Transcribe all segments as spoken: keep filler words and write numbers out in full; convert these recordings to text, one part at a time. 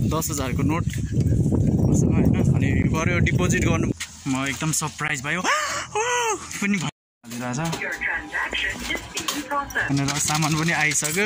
दस हजारको नोट होइन अनि गऱ्यो डिपोजिट गर्नु म एकदम सरप्राइज भयो पनि भइरहेछ अनि र सामान पनि आइसक्यो।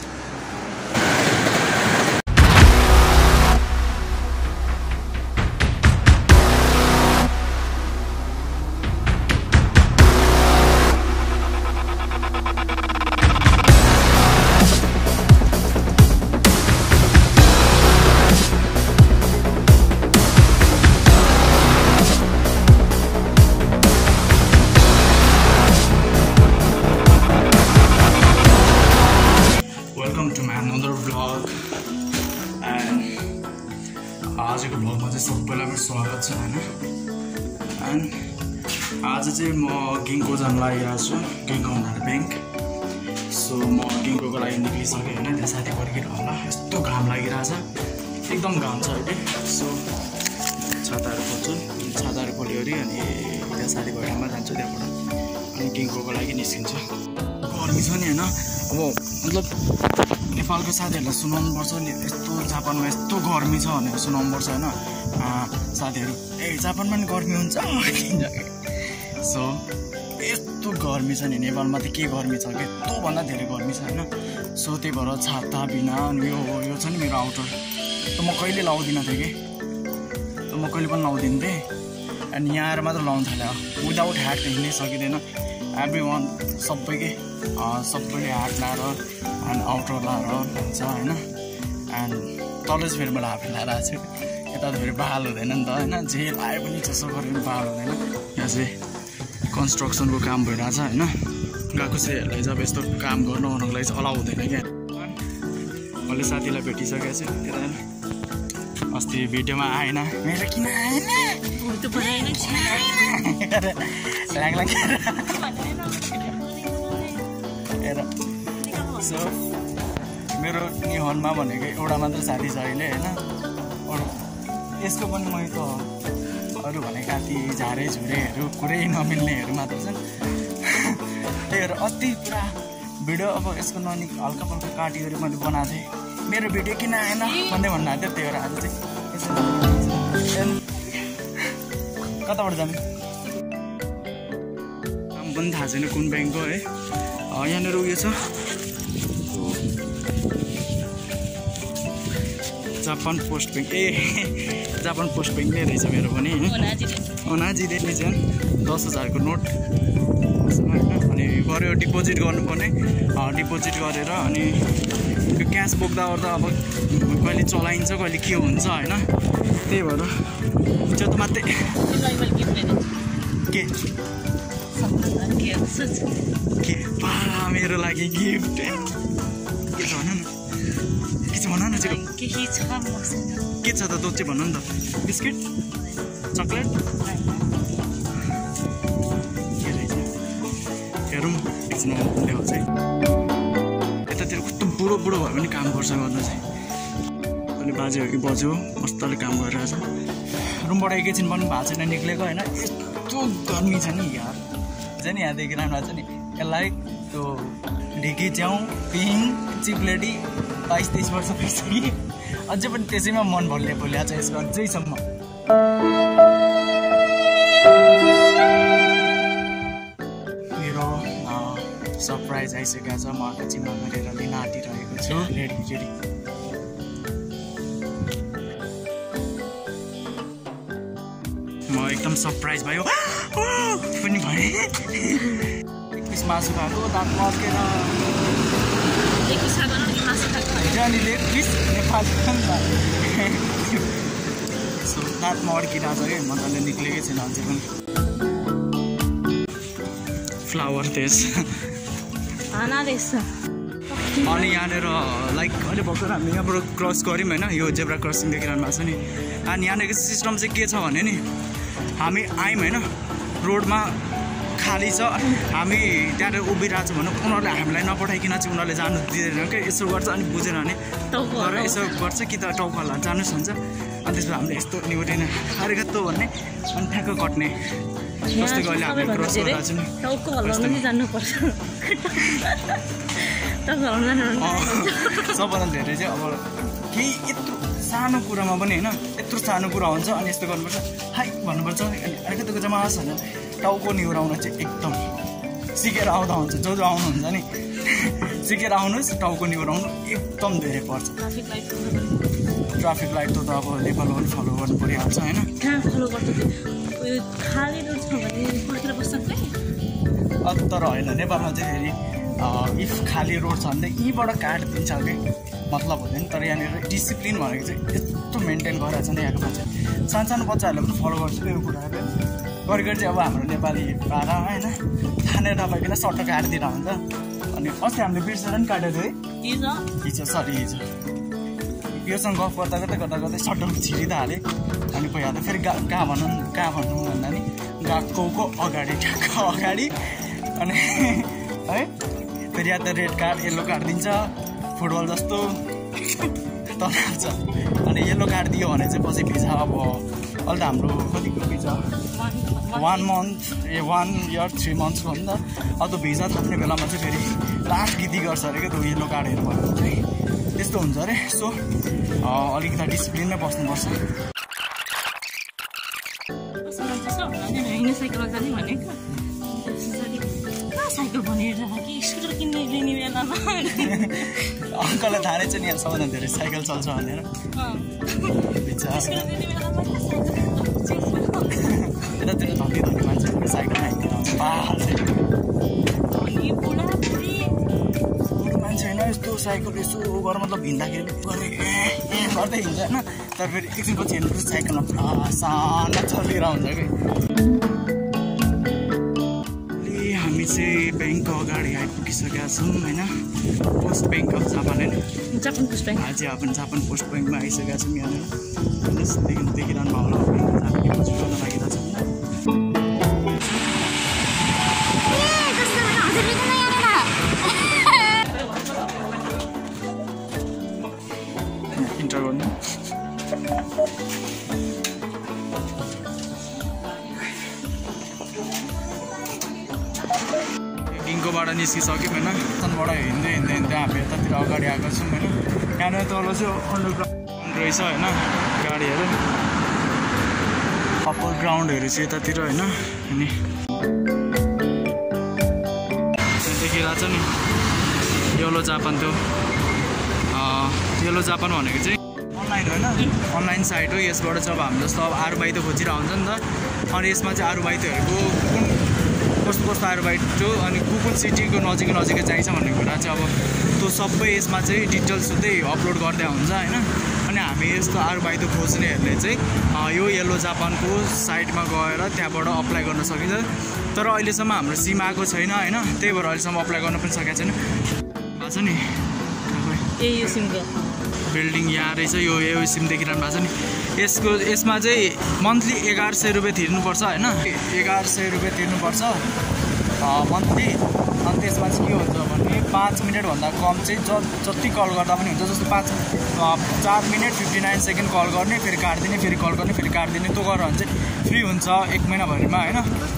आजको भ्लगमा चाहिँ सबैलाई मेरो स्वागत छ होइन। एन्ड आज चाहिँ म गिङको जान लागिरहेको छु, गिङको ब्याङ्क। सो म गिङको लागि निक्लिसकेँ होइन, त्यहाँ साथी पर्खेर होला। यस्तो घाम लागिरहेछ, एकदम घाम छ अहिले। सो छाताहरू खोल्छु, छाताहरू खोल्यो अरे अनि त्यहाँ साथी भएकोमा जान्छु, त्यहाँबाट अनि गिङको लागि निस्किन्छु। गर्मी छ नि होइन, अब मतलब नेपालको साथीहरूलाई सुनाउनु पर्छ नि, यस्तो जापानमा यस्तो गर्मी छ भनेर सुनाउनु पर्छ होइन। साथीहरू ए जापानमा नि गर्मी हुन्छ सो यस्तो गर्मी छ नि, नेपालमा त के गर्मी छ कि त्योभन्दा धेरै गर्मी छ होइन। सो त्यही भएर छाता बिना अनि यो यो छ नि मेरो आउटर, त म कहिले लाउँदिनँ थिएँ कि, त म कहिले पनि लाउँदिनँ थिएँ। अनि यहाँ आएर मात्र लाउनु थाल्यो, विदाउट ह्याट त हिँड्नै सकिँदैन। एभ्री वान सबैकै सबैले ह्याट लाएर अनि आउटर लाएर हुन्छ होइन। एन्ड तल चाहिँ फेरि मैले हाफ लाएर आएको छु, यता त फेरि बहाल हुँदैन नि त होइन, जे लायो पनि जसो गरे पनि बहाल हुँदैन। यहाँ चाहिँ कन्स्ट्रक्सनको काम भइरहेछ होइन, गएको चाहिँहरूलाई जब यस्तो काम गर्नु ओर्नुको लागि चाहिँ अलाउ हुँदैन क्या। मैले साथीलाई भेटिसकेको छु, यता अस्ति भिडियोमा आएन मेरो, किन आएन सो मेरो निहनमा भनेको एउटा मात्र साथी छ अहिले होइन। अरू यसको पनि मै त अरू भने काटी झारे झुरेहरू कुरै नमिल्नेहरू मात्र छन्। त्यही भएर अस्ति पुरा भिडियो अब यसको ननि हल्का फल्का काटिएर मैले बनाएको थिएँ, मेरो भिडियो किन आएन भन्दै भन्नु थियो। त्यही भएर आज चाहिँ कताबाट जाने काम पनि थाहा छैन कुन ब्याङ्कको है। यहाँनिर उयो छ जापान पोस्ट ब्याङ्क, ए जापान पोस्ट ब्याङ्क नै रहेछ मेरो पनि अनाजी रेटले चाहिँ दस हजारको नोट अनि गऱ्यो डिपोजिट गर्नुपर्ने, डिपोजिट गरेर अनि त्यो क्यास बोक्दा ओर्दा अब कहिले चलाइन्छ कहिले के हुन्छ होइन। त्यही भएर त्यो त मात्रै के के पा मेरो लागि गिफ्ट के छ भन न, के छ भन न चाहिँ के छ त तँ चाहिँ भन नि त। बिस्किट चक्लेट के रहेछ हेरौँ एकछिन ल्याउँछ है। यतातिर कस्तो बुढो बुढो भयो भने काम गर्छ गर्नु चाहिँ, अहिले बाजे हो कि बज्यो मस्तले काम गरिरहेछ। रुमबाट एकैछिन पनि भएको छैन निक्लेको होइन, यस्तो गर्मी छ नि यार। छ नि यहाँदेखि राम्रो छ नि, यसलाई त्यो ढिकी च्याउ पिङ चिप्लेटी बाइस तेइस वर्ष भइसक्यो, अझै पनि त्यसैमा मन भल्ले भोलिएको छ यसको अझैसम्म। मेरो सरप्राइज आइसकेको छ, म आँखा चिम्मा गरेर लिन आँटिरहेको छु, रेडी रेडी। म एकदम सरप्राइज भयो पनि भएँ। एक पिस मासु खाएको दाँत मर्केर अनि लेग पिस नेपाल सो दाँतमा अड्किरहेको छ कि मजाले निक्लेकै छैन अझै पनि। फ्लावर तेज अनि यहाँनिर लाइक अहिले भर्खर हामी यहाँबाट क्रस गऱ्यौँ होइन, यो जेब्रा क्रसिङ देखिरहनु भएको छ नि। अनि यहाँनिरको सिस्टम चाहिँ के छ भने नि, हामी आयौँ होइन रोडमा खाली छ, हामी त्यहाँनिर उभिरहेको छ भने उनीहरूले हामीलाई नपठाइकन चाहिँ उनीहरूले जानु दिँदैन क्या, यसो गर्छ अनि बुझेन भने तर यसो गर्छ कि त टाउकोहरूलाई जानुहोस् हुन्छ। अनि त्यसमा हामीले यस्तो निहुरिन अरे कस्तो भन्ने अनि ठ्याक्क कट्ने जस्तै अहिले हामी क्रस गरिरहेको छौँ नि, सबभन्दा धेरै चाहिँ अब केही यत्रो सानो कुरामा पनि होइन यत्रो सानो कुरा हुन्छ अनि यस्तो गर्नुपर्छ हाई भन्नुपर्छ अनि अलिकतिको जम्मा छैन टाउको निहुराउन चाहिँ एकदम सिकेर आउँदा हुन्छ जो जो आउनुहुन्छ नि सिकेर आउनुहोस् टाउको निहुराउनु एकदम धेरै पर्छ ट्राफिक लाइट त अब नेपालमा पनि फलो गर्नु परिहाल्छ होइन तर होइन नेपालमा चाहिँ फेरि इफ खाली रोड छ भने यहीँबाट काटिदिन्छ कि मतलब हुँदैन तर यहाँनिर डिसिप्लिन भनेको चाहिँ यस्तो मेन्टेन गरिरहेको छ नि यहाँको मान्छे सानो सानो बच्चाहरूले पनि फलो गर्छ यो कुराहरू गरी गरी चाहिँ अब हाम्रो नेपाली पारा होइन थाहा नपाइकन सट्ट काटिदिएर हुन्छ अनि अस्ति हामीले बिर्सेर पनि काटेको थियो है हिजो सरी हिजो योसँग गफ गर्दा गर्दै गर्दा गर्दै सट्ट छिरिँद हालेँ अनि पहिला फेरि गा कहाँ भनौँ कहाँ भनौँ भन्दा नि गएको अगाडि ठ्याक्क अगाडि अनि है फेरि या त रेड कार्ड येल्लो कार्ड दिन्छ फुटबल जस्तो तनाउँछ अनि येल्लो कार्ड दियो भने चाहिँ पछि भिजा अब अहिले त हाम्रो कतिको भिजा वान मन्थ ए वान इयर थ्री मन्थ्सको हो नि त अब त भिजा थप्ने बेलामा चाहिँ फेरि लास्ट गिदी गर्छ अरे क्या त्यो येल्लो कार्डहरू भनेर चाहिँ त्यस्तो हुन्छ अरे सो अलिकति डिसिप्लिनमै बस्नुपर्छ अङ्कललाई थाहा रहेछ नि यहाँ सबभन्दा धेरै साइकल चल्छ भनेर यतातिर धनी धनी मान्छेहरू साइकल हाइकिङ आउँछ बुढो मान्छे होइन यस्तो साइकल यसो गरेर मतलब हिँड्दाखेरि गर्ने ए गर्दै हिँड्छ होइन तर फेरि एकछिनपछि हेर्नुपर्छ साइकलमा पुरा सानो चलिरहेको हुन्छ कि हामी चाहिँ ब्याङ्कको अगाडि आइपुगिसकेका छौँ होइन पोस्ट ब्याङ्क अफ जापान होइन जापान पोस्ट ब्याङ्क आज आपण जापान पोस्ट ब्याङ्कमा आइसकेका छौँ यहाँनिर देखिरहनु भयो होला हामी डिपोजिट गर्न लागेका छौँ इन्टर गर्नु गिङ्कोबाट निस्किसक्यौँ होइन तनबाट हिँड्दै हिँड्दै हिँड्दै हामी यतातिर अगाडि आएको छौँ होइन यहाँनिर तल चाहिँ अन्डरग्राउन्ड रहेछ होइन गाडीहरू अप्पर ग्राउन्डहरू चाहिँ यतातिर होइन अनि देखिरहेको छ नि येलो जापान त्यो येलो जापान भनेको चाहिँ अनलाइन होइन अनलाइन साइट हो यसबाट चाहिँ अब हाम्रो जस्तो अब आरुबाइतो खोजिरहेको हुन्छ नि त अनि यसमा चाहिँ आरुबाइतोहरूको कुन कस्तो कस्तो आरुबाइट हो अनि कुन कुन सिटीको नजिक नजिकै चाहिन्छ भन्ने कुरा चाहिँ अब त्यो सबै यसमा चाहिँ डिटेल्स हुँदै अपलोड गर्दै हुन्छ होइन अनि हामी यस्तो आरुबाइतो खोज्नेहरूले चाहिँ यो येलो जापानको साइटमा गएर त्यहाँबाट अप्लाई गर्न सकिन्छ तर अहिलेसम्म हाम्रो सिम आएको छैन होइन त्यही भएर अहिलेसम्म अप्लाई गर्न पनि सकेको छैन भएको छ नि यो सिमको बिल्डिङ यहाँ रहेछ यो यो सिम देखिरहनु भएको छ नि यसको यसमा चाहिँ मन्थली एघार सय रुपियाँ तिर्नुपर्छ होइन एघार सय रुपियाँ तिर्नुपर्छ मन्थली अनि त्यसमा चाहिँ के हुन्छ भने पाँच मिनटभन्दा कम चाहिँ ज जति कल गर्दा पनि हुन्छ जस्तो पाँच चार minute fifty nine second call गर्ने फेरि काटिदिने फेरि कल गर्ने फेरि काटिदिने त्यो गरेर भने चाहिँ फ्री हुन्छ एक महिनाभरिमा होइन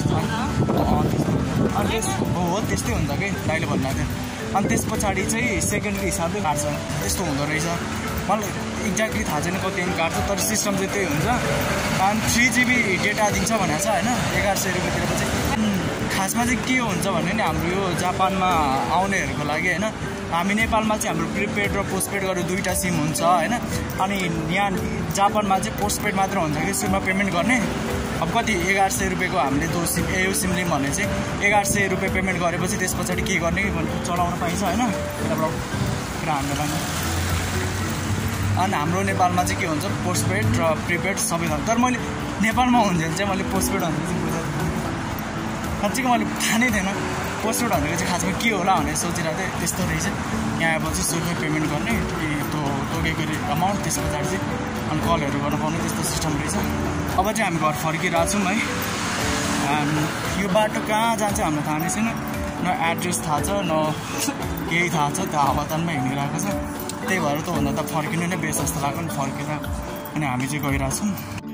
अनि हो हो त्यस्तै हुन्छ कि दाइले भन्नुभएको थियो अनि त्यस पछाडि चाहिँ सेकेन्डको हिसाबले काट्छ त्यस्तो हुँदो रहेछ मलाई एक्ज्याक्टली थाहा छैन कति एम काट्छ तर सिस्टम चाहिँ त्यही हुन्छ अनि थ्री जिबी डेटा दिन्छ भनेको छ होइन एघार सय रुपियाँतिर चाहिँ खासमा चाहिँ के हुन्छ भने नि हाम्रो यो जापानमा आउनेहरूको लागि होइन हामी नेपालमा चाहिँ हाम्रो प्रिपेड र पोस्टपेड गरेर दुईवटा सिम हुन्छ होइन अनि यहाँ जापानमा चाहिँ पोस्टपेड मात्र हुन्छ कि सुरुमा पेमेन्ट गर्ने अब कति एघार सय रुपियाँको हामीले त्यो सिम ए यो सिम लियौँ भने चाहिँ एघार सय रुपियाँ पेमेन्ट गरेपछि त्यस पछाडि के गर्ने चलाउन पाइन्छ होइन यताबाट पुरा हाम्रो पनि अनि हाम्रो नेपालमा चाहिँ के हुन्छ पोस्टपेड र प्रिपेड सबै हुन्छ तर मैले नेपालमा हुन्जेल चाहिँ मैले पोस्टपेड भनेको चाहिँ बुझेको साँच्चीको मैले थाहा नै थिएन पोस्टपेड भनेको चाहिँ खासमा के होला भनेर सोचिरहेको थिएँ त्यस्तो रहेछ यहाँ आएपछि सुरुमै पेमेन्ट गर्ने त्यो तोकेको अमाउन्ट त्यस पछाडि चाहिँ अनि कलहरू गर्नु पाउने त्यस्तो सिस्टम रहेछ अब चाहिँ हामी घर फर्किरहेको छौँ है यो बाटो कहाँ जान्छ हामीलाई थाहा नै छैन न एड्रेस थाहा छ न केही थाहा छ त्यो हावातानमा हिँडिरहेको छ त्यही भएर त भन्दा त फर्किनु नै बेस जस्तो लाग्यो नि फर्केर अनि हामी चाहिँ गइरहेछौँ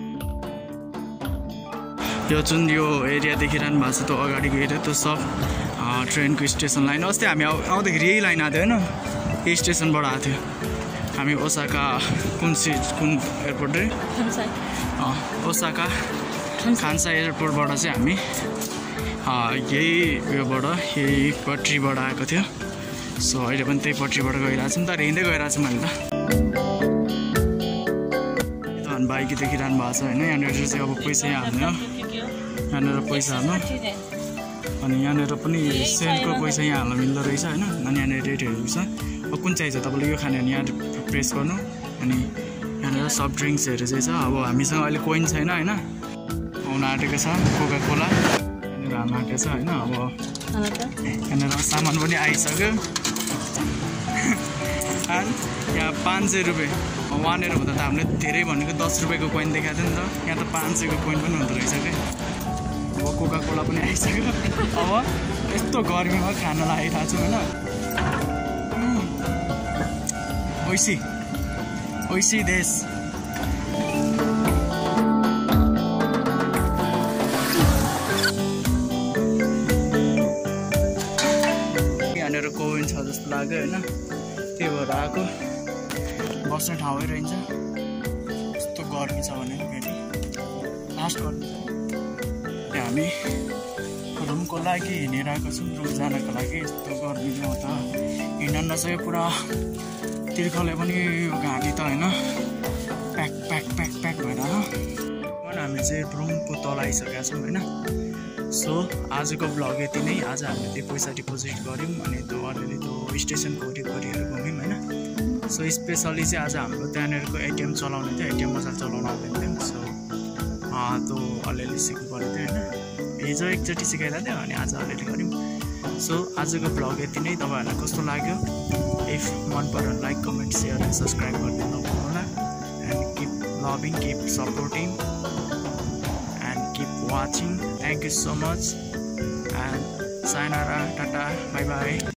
यो जुन यो एरिया देखिरहनु भएको छ त्यो अगाडिको एरिया त्यो सब ट्रेनको स्टेसन लाइन अस्ति हामी आउँदाखेरि यही लाइन आएको थियो होइन यही स्टेसनबाट आएको थियो हामी ओसाका कुन सि कुन एयरपोर्ट रे ओसाका खान्साई एयरपोर्टबाट चाहिँ हामी यही उयोबाट यही पट्रीबाट आएको थियो। सो अहिले पनि त्यही पट्रीबाट गइरहेको छौँ तर हिँड्दै गइरहेको छौँ मैले त अनि बाइक देखिरहनु भएको छ होइन। यहाँनिर चाहिँ अब पैसा हाल्ने हो, यहाँनिर पैसा हाल्नु अनि यहाँनिर पनि सेलको पैसा यहाँ हाल्न मिल्दो रहेछ होइन। अनि यहाँनिर रेटहरू छ, अब कुन चाहिँ छ तपाईँले यो खाने भने यहाँ प्रेस गर्नु अनि यहाँनिर सफ्ट ड्रिङ्क्सहरू चाहिँ छ। अब हामीसँग अहिले कोइन छैन होइन, आउन आँटेको छ कोका कोला यहाँनिर हाल्न आँटेको छ होइन। अब यहाँनिर सामान पनि आइसक्यो अनि यहाँ पाँच सय रुपियाँ वानएर हुँदा त हामीले धेरै भनेको दस रुपियाँको कोइन देखाएको थियो नि त, यहाँ त पाँच सयको कोइन पनि हुँदो रहेछ क्या। अब कोका कोला पनि आइसक्यो। अब यस्तो गर्मीमा खाना लागिरहेको छु होइन। ओइसी ओइसी देश यहाँनिर कोइन छ जस्तो लाग्यो होइन, त्यही भएर आएको। बस्ने ठाउँै रहन्छ, यस्तो गर्मी छ भने फेरि लास्ट गर्मी छ। त्यहाँ हामी रुमको लागि हिँडेर आएको छौँ, रुम जानको लागि। यस्तो गर्मीमा त हिँड्न नसक्यो, पुरा तिर्खले पनि घाँटी त होइन प्याक प्याक प्याक प्याक भएर अनि हामी चाहिँ रुमको तल आइसकेका छौँ होइन। सो आजको भ्लग यति नै। आज हामीले त्यो पैसा डिपोजिट गऱ्यौँ अनि त्यो अलिअलि त्यो स्टेसनको वरिपरिहरू घुम्यौँ होइन। सो स्पेसली चाहिँ आज हाम्रो त्यहाँनिरको एटिएम चलाउने थियो, एटिएम मजाले चलाउन आउँदैन थियो। सो त्यो अलिअलि सिक्नु पऱ्यो थियो होइन। हिजो एकचोटि सिकाइरहेको थियो अनि आज अलिअलि गऱ्यौँ। सो आजको भ्लग यति नै। तपाईँहरूलाई कस्तो लाग्यो? इफ मन पऱ्यो like comment share and subscribe गरिदिनु नभुल्नु होला। And keep loving, keep supporting and keep watching. Thank you so much and सायनारा, टाटा, बाई बाई।